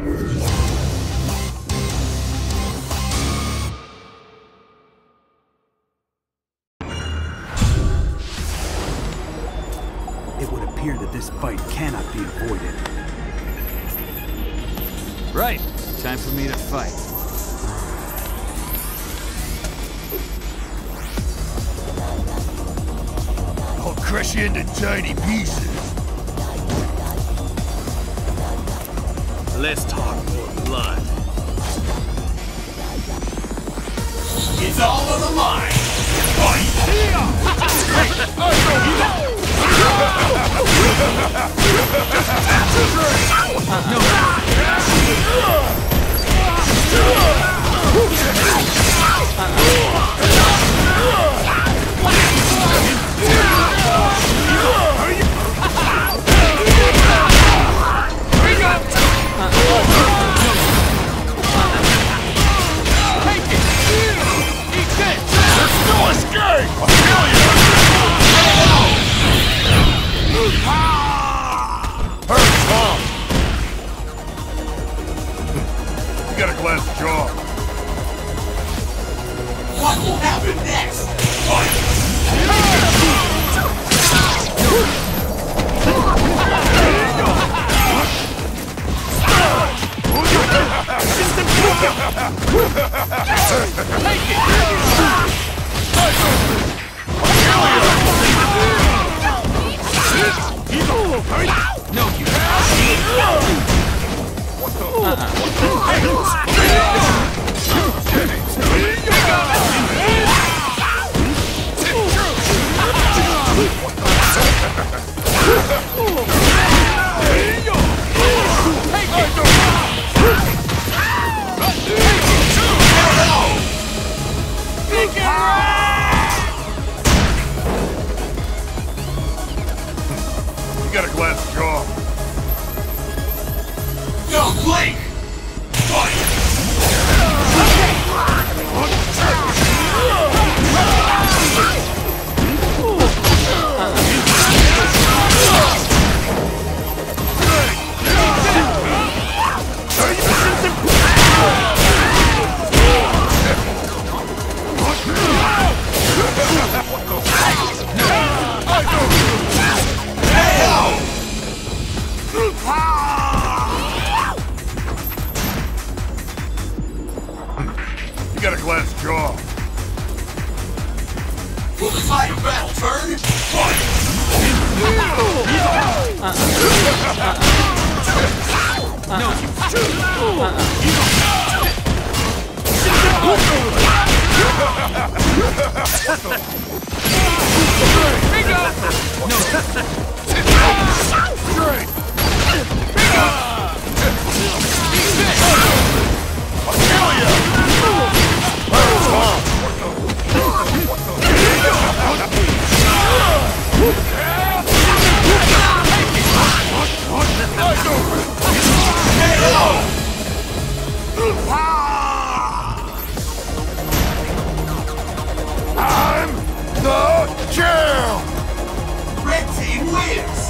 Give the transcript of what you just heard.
It would appear that this fight cannot be avoided. Right. Time for me to fight. I'll crush you into tiny pieces. Less talk, more blood. It's all on the line. Fight! You got a glass jaw. What will happen next? Fight! No, you. You got a glass jaw. Don't blink! Fight! You got a glass jaw. Will the tide of battle turn? Fight! No, you. I'm the champ! Red team wins!